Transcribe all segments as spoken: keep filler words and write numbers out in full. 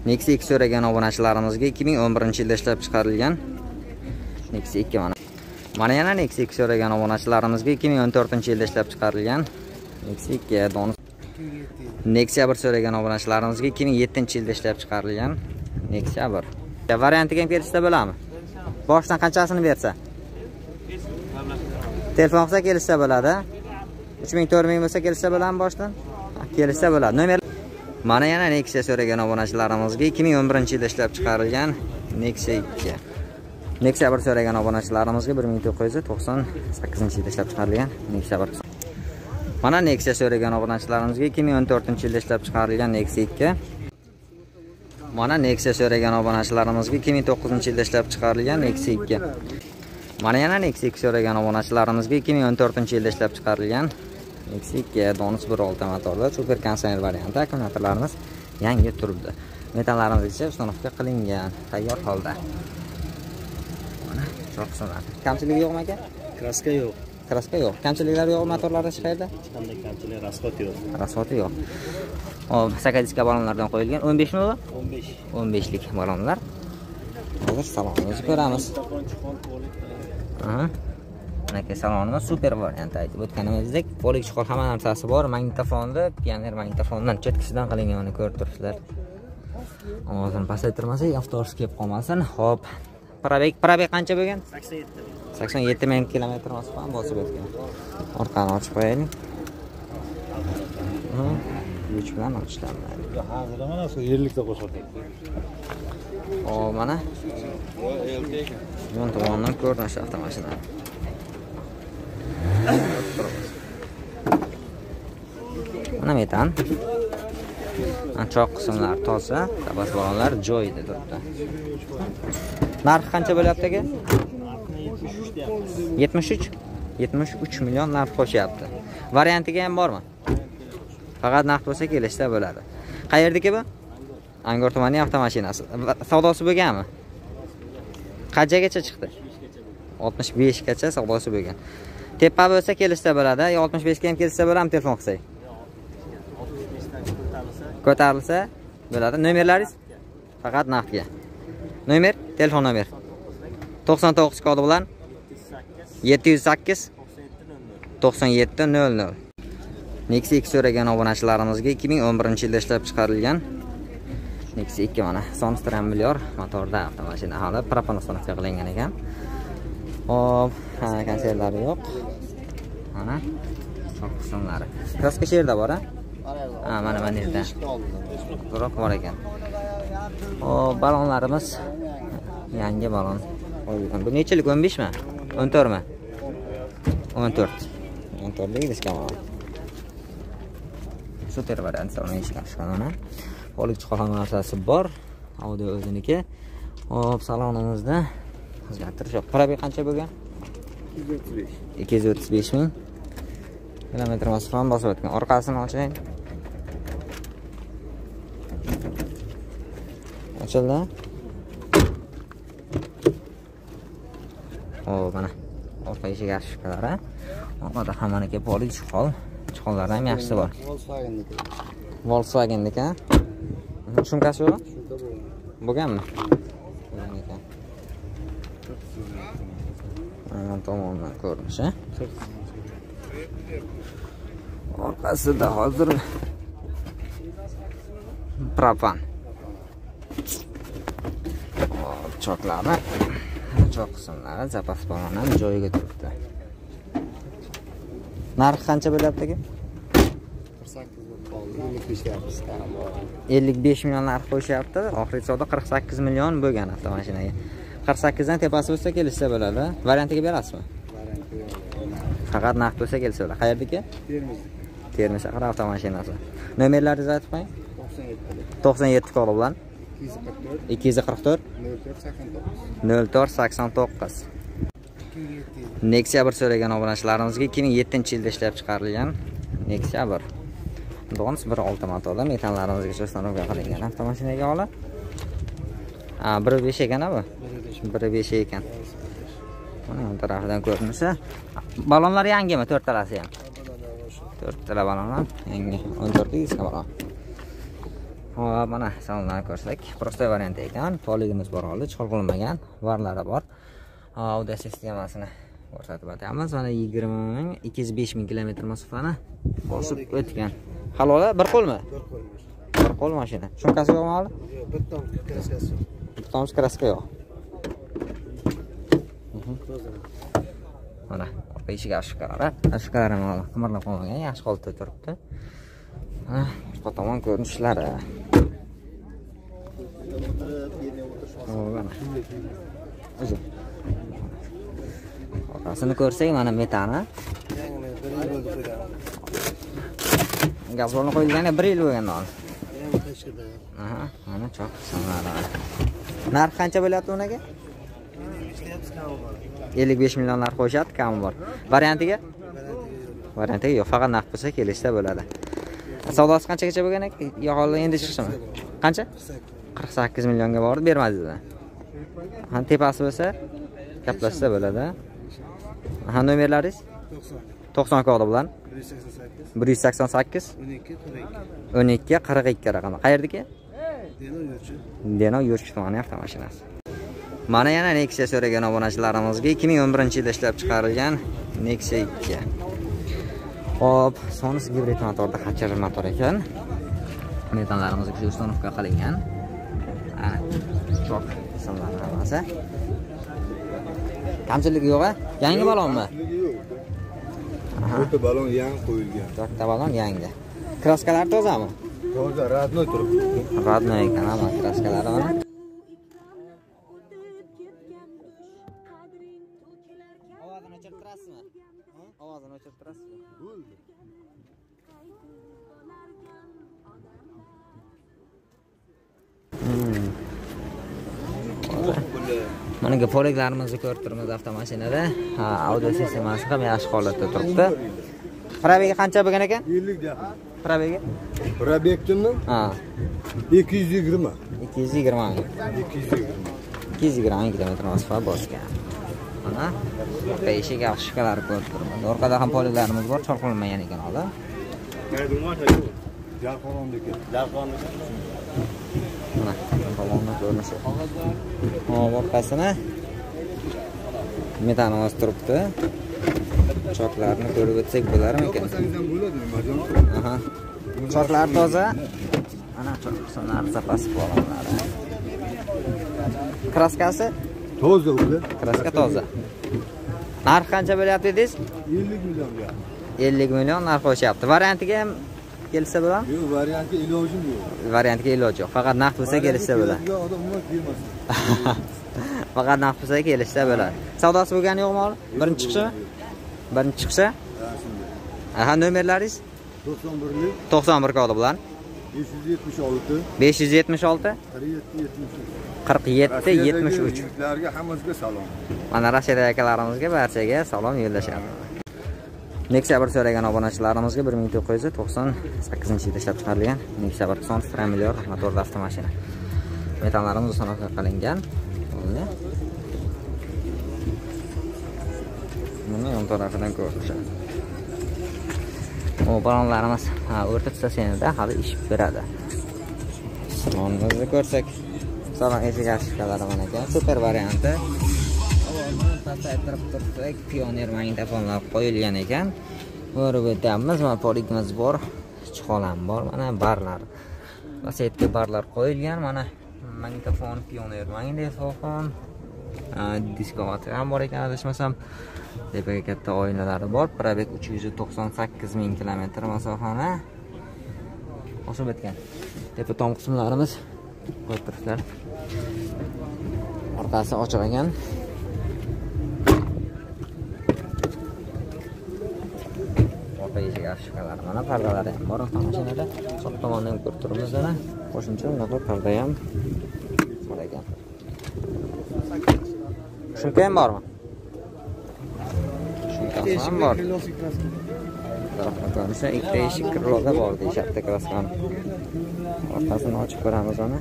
Nexia ikki so'ragan obunachilarimizga ikki ming o'n birinchi yilda ishlab chiqarilgan Nexia ikki mana. Mana yana Nexia ikki so'ragan obunachilarimizga ikki ming o'n to'rtinchi yilda ishlab chiqarilgan Nexia ikki donus. Nexia bir so'ragan obunachilarimizga ikki ming yettinchi yilda ishlab chiqarilgan Nexia bir. Variantiga ham kelishsa bo'lami? Boshdan qanchasini bersa? Telefon qilsa kelishsa bo'ladi. uch ming to'rt ming bo'lsa kelishsa bo'ladimi boshdan? Kelishsa bo'ladi. Nomer mana yana Nexia so'ragan obunachilarimizga ikki ming o'n birinchi yilda ishlab chiqarilgan Nexia ikki. Nexia bir so'ragan obunachilarimizga bir ming to'qqiz yuz to'qson sakkizinchi yilda ishlab chiqarilgan Nexia bir. Mana Nexia so'ragan obunachilarimizga ikki ming o'n to'rtinchi yilda ishlab chiqarilgan Nexia ikki. Mana Nexia so'ragan obunachilarimizga ikki ming to'qqizinchi yilda ishlab chiqarilgan Nexia ikki. Mana yana Nexia ikki so'ragan obunachilarimizga ikki ming o'n to'rtinchi yilda ishlab chiqarilgan Nexia ikki donus bir olti motorli super kondisioner varianti. Akkumulyatorlarimiz yangi turibdi. Metallarimiz esa uстановka qilingan, tayyor holda. Mana cho'qsinlar. Kamchiligi yo'qmi aka? Kraska yo'q. Kraska yo'q. Kamchiliklari yo'q motorlarda hech qayerda? Hech qanday kamchilik, rasxot yo'q. Rasxoti yo'q. Hop, sakkiz balonlardan qo'yilgan. o'n besh mi bu? o'n besh. o'n besh lik balonlar. Hozir salonimizni ko'ramiz. Aha. Mana salonimiz super variant aytib o'tganimizdek, polik chiqol hamma narsasi bor. Magnitofonda, pioner magnitofondan cho'tkisidan qilinganini ko'rib turibsizlar. Ovozini pasaytirmasak, avtobus kelib qolmasin. Hop. Probeg, probeg qancha bo'lgan? sakson yetti. sakson yetti ming kilometr masofani bosib o'tgan. Orqani ochib qo'yaylik. Kuch bilan ochishlanmaydi. Hozir mana shu yerlikda qo'shadik. O, mana. Yon tomondan ko'rinish avtomashina. Mana metan. Choq qismlar toza, tabas balonlar joyida turibdi. Narxi qancha bo'lyapti aka? yetmish uch. yetmish uch million narx qo'shyapti. Variantiga ham bormi? Faqat naqd bo'lsa kelishsa bo'ladi. Qayerdagi bu? Angor tumanining avtomashinasi. Savdosi bo'lganmi? Qanchagacha chiqdi? oltmish besh gacha savdosi bo'lgan. Tepa bo'lsa kelishsa bo'ladi, yo oltmish besh ga ham kelishsa bo'ladimi telefon qilsak? Ko'tarilsa bo'ladi. Nomerlaringiz? Faqat naqdga. Nomer, telefon nomer. to'qson to'qqiz kodi bilan yetti yuz sakkiz to'qson yetti nol nol. Nexia ikki so'ragan obunachilarimizga ikki ming o'n birinchi yilda ishlab chiqarilgan Nexia ikki mana son strambilyor motorda avtomashina hali propan uстановка qilingan ekan. Hop, ha, konsertlari yo'q. Mana choq qismlari. Kraska yerda bor, ha? Ha, mana mana yerda. Biroq bor ekan. Hop, balonlarimiz yangi balon qo'yilgan. Bu nechilik? o'n besh mi? o'n to'rt mi? o'n to'rt. o'n to'rt lik diska balon. Super variant salon ishlab chiqqan. Polik chiqol hamma narsasi bor. Audio o'ziniki. Hop, salonimizda o'zgartirish yo'q. Probeg qancha bo'lgan? ikki yuz o'ttiz besh ming kilometr masofani bosib o'tgan. Orqasini ochaylik. Ochildi. O, mana orqa eshik arshiflari. Orqada hammaniki polik chiqol. Chiqollardan ham yaxshisi bor. Volkswagen'niki. Volkswagen'niki. Shumkasi yo'q? Bo'lganmi? Bo'lgan ekan. Mana tomondan ko'rinishi. Orqasida hozir propan. Choklari, choq qismlari, zapas baloni ham joyiga turibdi. Narxi qancha bo'lyapti aka? ellik besh million narx qo'yishyapti. Oxirgi savdo qirq sakkiz million bo'lgan avtomashinaga. qirq sakkiz dan tepasi bo'lsa kelishsa bo'ladi. Variantiga berasizmi? Variantiga. Faqat naqd bo'lsa kelsa bo'ladi. Qayerdagi? Termiz. Termiz shahar avtomashinasi. Nomerlaringizni aytib qo'ying. to'qson yetti kodi bilan ikki yuz qirq to'rt nol to'rt sakson to'qqiz. Nexia bir so'ragan obunachilarimizga ikki ming yettinchi yilda ishlab chiqarilgan Nexia bir. Donus bir olti motorda metallarimizga uстановка qilingan avtomashinaga olib. Ha, bir besh ekan bu. bir besh ekan. Mana bu tarafdan ko'rinishi. Balonlar yangimi? to'rtalasi ham. to'rtala balonlar yangi. o'n to'rt diska balon. Hop, mana salonlarni ko'rsak, prosta variant ekan. Poligimiz bor hali, chiqib qilinmagan, varlari bor. Audio sistemasini ko'rsatib o'tamiz. Mana yigirma ming, ikki yuz besh ming kilometr masofani bosib o'tgan. Halola, bir qo'lmi? Bir qo'l. Bir qo'l mashina. Shumkasi yo'qmi hali? Yo'q, bir tom kraskasi. Bir tom kraska yo'q. Mana, orqa eshik ashqalari, ashqalari mana qimirlab qolmagan, yaxshi holatda turibdi. Mana, orqa tomon ko'rinishlari. O'zi. Orqasini ko'rsak, mana metani. Gazbolni qo'yilgani bir yil bo'lgandan. Aha, mana choq sanaladi. Narx qancha bo'lyapti unaga? ellik besh million narx qo'yishadi, kami bor. Variantiga? Variantiga yo'q, faqat naqd bo'lsa kelishda bo'ladi. Savdosi qanchagacha bo'lgan ekan? Yo'q, hali endi chiqishmi? Qancha? qirq sakkiz millionga bordi, bermadingizlar. Ha, tepasi bo'lsa gaplashsa bo'ladi. Ha, nomerlaringiz? to'qson kodi bilan bir yuz sakson sakkiz o'n ikki qirq ikki raqami. Qayerdiki? Denov Yo'rchi tumani avtomashinasi. Mana yana Nexia so'ragan obunachilarimizga ikki ming o'n birinchi yilda ishlab chiqarilgan Nexia ikki. Hop, Sonus gibrid motorda qachar motor ekan. Metanlarimiz shu ustanovka qilingan. Ana, choq qismlari hammasi. Kamchiligi yo'q-a? Yangi balonmi? O'ta balon yangi qo'yilgan. To'rtta balon yangi. Kraskalar tozami? Toza, radnoy turibdi. Radnoy ekan, hamma kraskalari mana. Ovozini o'chirtirasizmi? Ovozini o'chirtirasizmi? Bo'ldi. Mana poliglarimizni ko'rib turibmiz avtomashinada. Ha, audio sistemasi ham yaxshi holatda turibdi. Probegi qancha bo'lgan ekan? ellik yaqin. Probegi? Probegtimi? Ha. ikki yuz yigirma. ikki yuz yigirma. ikki yuz yigirma. ikki yuz yigirma kilometr masofa bosgan. Mana orqa eshik yaxshikalar ko'rib turibmiz. Orqada ham poliglarimiz bor, chor qilinmagan ekan hozir. Jalqonondagi. Jalqonondagi. Mana balonni ko'rinishi. Hop, orqasini metanimiz turibdi. Choklarni ko'rib o'tsak bo'larmi ekan? Aha. Choklar toza. Mana choklar zapasi bo'lganlari. Kraskasi Toza ular. Kraska toza. Narx qancha bo'lyapti dedingiz? ellik millionga. ellik million narx qo'shyapti. Variantiga ham kelsa bo'ladimi? Yo'q, variantga ilojim yo'q. Variantga iloji yo'q. Faqat naqd bo'lsa kelishsa bo'ladi. Odam umuman kelmasin. Faqat naqd bo'lsa kelishsa bo'ladi. Savdosi bo'lgani yo'qmi hali? Birinchi chiqishi? Birinchi chiqishi? Aha, nomerlaringiz? to'qson birlik to'qson bir kodi bilan besh yuz yetmish olti besh yuz yetmish olti qirq yetti yetmish uch. Sizlarga hammasiga salom. Mana Rashid akalarimizga barchaga salom yo'llashamiz. Nexia bir so'ragan obunachilarimizga bir ming to'qqiz yuz to'qson sakkizinchi yilda ishlab chiqarilgan Nexia bir son familiar motorli avtomashina. Metallarimiz ustonovka qilingan. Buni yon tarafidan ko'rishadi. O balonlarimiz ha o'rta stansiyada hali ish beradi. Salonni ko'rsak, salon eshik ashkalari mana ekan, super varianti. Avvaldan pasaytirib tursak, pioner magnitofonlar qo'yilgan ekan. Ko'rib o'tamiz, mana poligimiz bor, chiqolam bor, mana barlar. Pasaytga barlar qo'yilgan, mana magnitofon, pioner magnitofon, diskovator ham bor ekan, adashmasam. Tepaga katta oynalari bor. Probeg uch yuz to'qson sakkiz ming kilometr masofani bosib o'tgan. Tepa tom qismlarimiz ko'rib turibsizlar. Orqasi ochiq ekan. Orqa eshik ashkalari mana pardalari ham bor avtomashinada. Soq tomondan ko'rib turibmiz mana. Qo'shimcha unaqa parda ham bor ekan. Shunga ham bormi? Ham bor. Taraflarimiz ikkita eshik kirloda bor deyapti kraskan. Orqasini ochib ko'ramiz uni.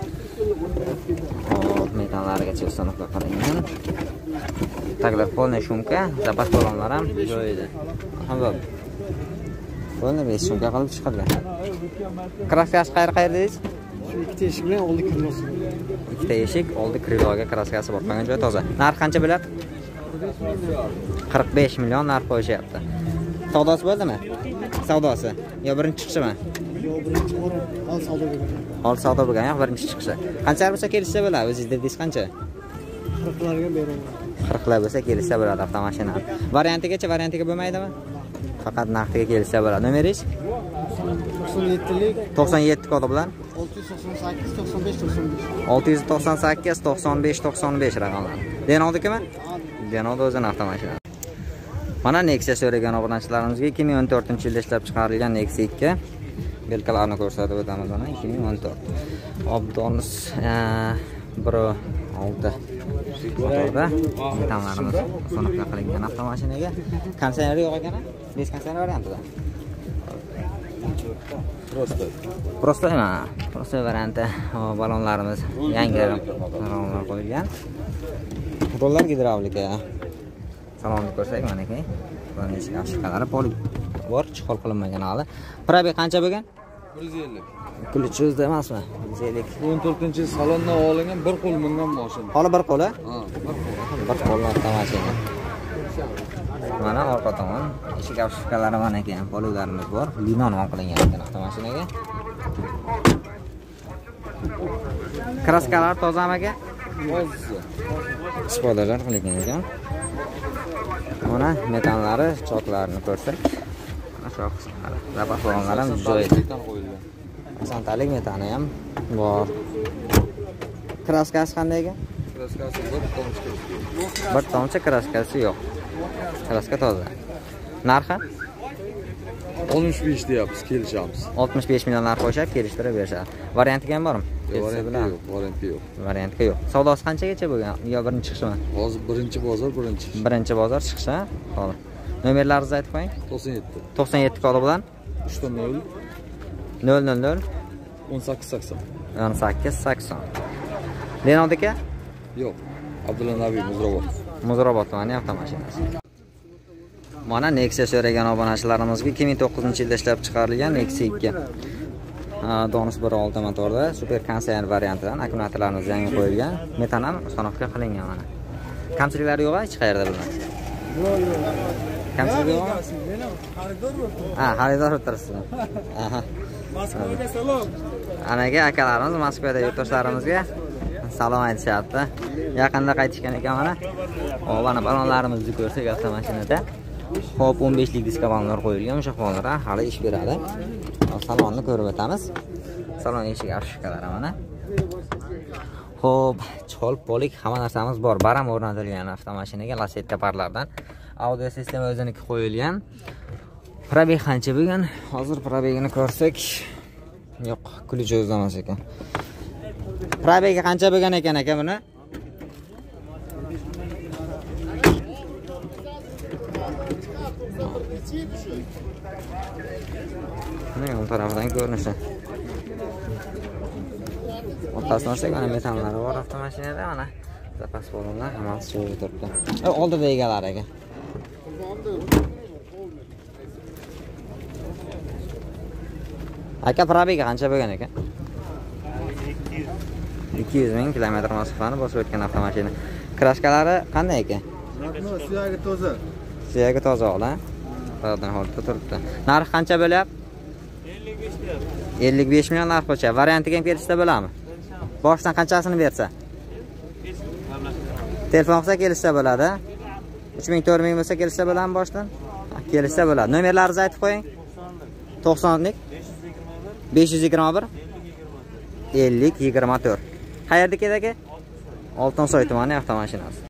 Hop, metallargacha ustonovka qilingan. Taglar polniy shumka, zapas balonlar ham joyida. Hamma polniy shumka qilib chiqilgan. Kraskasi qayerda qayerda deysiz? Shu ikkita eshik bilan oldi kirmosi. Ikkita eshik, oldi kriloga kraskasi bor. Qolgan joy toza. Narx qancha bo'ladi? qirq besh million narx qo'yishyapti. Savdosi bo'ldimi? Savdosi. Yo birinchi chiqishimi? Yo birinchi bor, hol savdo bo'lgan. Hol savdo bo'lgan, yo'q birinchi chiqishi. Qancha bo'lsa kelishsa bo'ladi? O'zingiz dedingiz qancha? qirqlarga beraman. qirqlar bo'lsa kelishsa bo'ladi avtomashina. Variantigacha variantiga bo'lmaydimi? Faqat naqdiga kelishsa bo'ladi. Nomeringiz? to'qson yettilik to'qson yetti kodi bilan olti yuz to'qson sakkiz to'qson besh to'qson besh. olti yuz to'qson sakkiz to'qson besh to'qson besh raqamlar. Denodikimi? Denod o'zining avtomashinasi. Mana Nexia so'ragan obunachilarimizga ikki ming o'n to'rtinchi yilda ishlab chiqarilgan Nexia ikki belgilarini ko'rsatib o'tamiz mana ikki ming o'n to'rt. Obdonus bir olti motorda metanlarimiz so'naqqa qilingan avtomashinaga. Konditsioner yo'q ekan, besh konditsioner variantida. Prosta. Prosta emas, prosta varianti. Balonlarimiz yangi balonlar qo'yilgan. Rollar gidravlika. Salonni ko'rsak mana aka. Buni eshik ashqalari poli bor, chiqol qilinmagan hali. Probeg qancha bo'lgan? bir yuz ellik. Ключ o'zida emasmi? bir yuz ellik. o'n to'rtinchi salondan olingan bir qo'l mingan mashina. Hali bir qo'l, ha? Ha, bir qo'l. Bir qo'l avtomashina. Mana orqa tomon eshik ashqalari mana ekan, polilarimiz bor. Lino nom qilingan ekan avtomashinaga. Kraskalar tozami aka? Toza. Spoilerlar qilingan ekan. Mana metanlari, choklarini ko'rsak, mana shu qismlari. Zapas balonlari ham joyida. qo'yilgan. Santalik metani ham bor. Kraskasi qanday ekan? Kraskasi bir tomchi. Bir tomchi kraskasi yo'q. Kraska toza. Narxi oltmish besh deyapmiz, kelishamiz. oltmish besh million narx qo'yishib, kelishtirib berishadi. Variantiga ham bormi? Varianti yo'q, varianti yo'q. Variantga yo'q. Savdosi qanchagacha bo'lgan? Yo birinchi chiqishmi? Hozir birinchi bozor, birinchi. Birinchi bozor chiqishi, hozir. Nomerlaringizni aytib qo'ying. to'qson yetti. to'qson yetti kodi bilan uch nol nol nol nol o'n sakkiz sakson. o'n sakkiz sakson. Denod aka? Yo'q. Abdulla Nabiy Muzrobot. Muzrobot tumani avtomashinasi. Mana Nexia so'ragan obunachilarimizga ikki ming to'qqizinchi yilda ishlab chiqarilgan Nexia ikki. Donus bir olti motorda super konditsioner variantidan akkumulyatorlarimiz yangi qo'yilgan. Metan ham uстановка qilingan mana. Kamchiliklari yo'q hech qayerda bilmay. Yo'q, yo'q. Kamchilik yo'qmi? Xaridor o'tiribdi. Ha, xaridor o'tiribsiz. Aha. Moskvaga salom. Anaga akalarimiz Moskvada yurtdoshlarimizga salom aytishyapti. Yaqinda qaytishgan ekan mana. Hop, mana balonlarimizni ko'rsak avtomashinada. Hop, o'n beshlik diska balonlar qo'yilgan, o'sha balonlar hali ish beradi. Salonni ko'rib o'tamiz. Salon eshigi ashkalari mana. Hop, chol polik hamma narsamiz bor. Baram o'rnatilgan avtomashinaga Lasetti parlardan. Audio sistema o'ziniki qo'yilgan. Probeg qancha bo'lgan? Hozir probegini ko'rsak, yo'q, ключ o'zida emas ekan. Probegi qancha bo'lgan ekan aka buni? Mana bu tarafdan ko'rinishi. Orqasidan olsak mana metanlari bor avtomashinada mana. Zapas balonlar hammasi joyida turibdi. Oldida egalari ekan. Aka probegi qancha bo'lgan ekan? ikki yuz ming kilometr masofani bosib o'tgan avtomashina. Kraskalari qanday ekan? Suyagi toza. Suyagi toza ola. Qaddan holda turibdi. Narx qancha bo'lyapti? ellik besh million narx qo'ycha. Variantiga ham kelishsa bo'ladimi? Boshdan qanchasini bersa? Telefon qilsa kelishsa bo'ladi. uch ming to'rt ming bo'lsa kelishsa bo'ladimi boshdan? Kelishsa bo'ladi. Nomerlaringizni aytib qo'ying. to'qsonlik besh yuz yigirma bir ellik yigirma to'rt. Qayerdagi aka? Oltinsoy tumani avtomashinasi.